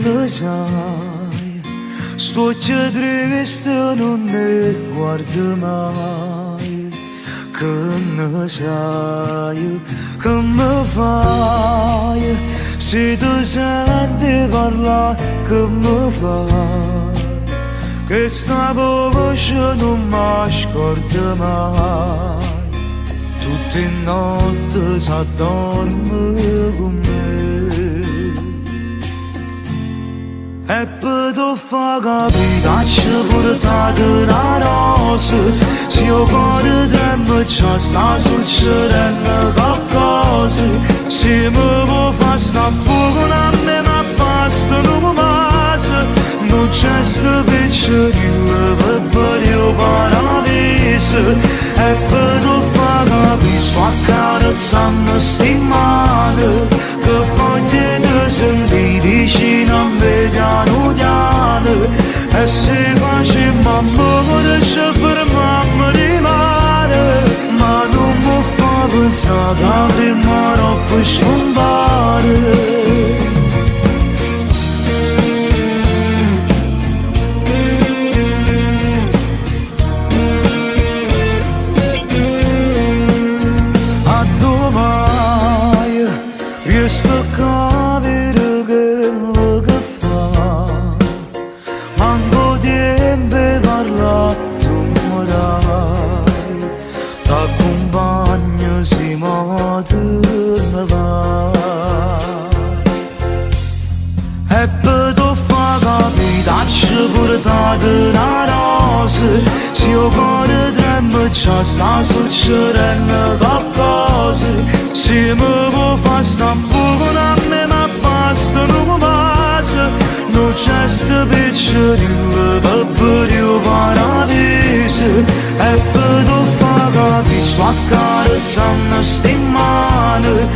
lo sai, sto triste non ne guardo mai, che ne sai, che mi fai, se tu senti parlare che mi fai, che sta voce non mi scorda mai, tutte notte si dorme con me. E per tu fa capire ci portate una rosa, se io cuore tempo ci sta succedendo qualcosa, se mi può far sta poco a me ma basta non mi passa, non c'è sta piccerino per io paradiso. E per tu fa capire sto accarezzando sti mani, che voglio ti sentire vicino a me piano piano, e se facciamo amore ci fermiamo di mare, ma non mi fa pensare che prima troppo scompare. Sto capire quello che fa, manco tempo parla, tu mi dai, t'accompagno si ne va. E per tu fa capire ci portate una rosa, se io cuore tempo ci sta succedendo qualcosa, se mi può far sta poco a me ma basta non mi passa, non c'è sta piccerino per io paradiso. E per tu fa capire sto accarezzando sti mani,